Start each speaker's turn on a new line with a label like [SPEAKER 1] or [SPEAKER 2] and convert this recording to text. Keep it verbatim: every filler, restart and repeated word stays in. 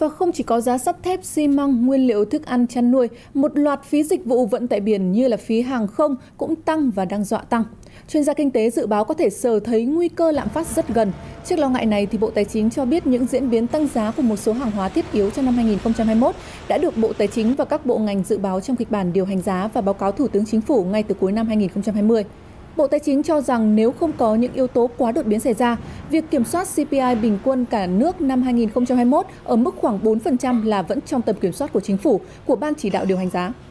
[SPEAKER 1] Và không chỉ có giá sắt thép, xi măng, nguyên liệu thức ăn chăn nuôi, một loạt phí dịch vụ vận tải biển như là phí hàng không cũng tăng và đang dọa tăng. Chuyên gia kinh tế dự báo có thể sờ thấy nguy cơ lạm phát rất gần. Trước lo ngại này, thì Bộ Tài chính cho biết những diễn biến tăng giá của một số hàng hóa thiết yếu trong năm hai nghìn không trăm hai mươi mốt đã được Bộ Tài chính và các bộ ngành dự báo trong kịch bản điều hành giá và báo cáo Thủ tướng Chính phủ ngay từ cuối năm hai nghìn không trăm hai mươi. Bộ Tài chính cho rằng nếu không có những yếu tố quá đột biến xảy ra, việc kiểm soát xê pê i bình quân cả nước năm hai nghìn không trăm hai mươi mốt ở mức khoảng bốn phần trăm là vẫn trong tầm kiểm soát của Chính phủ, của Ban chỉ đạo điều hành giá.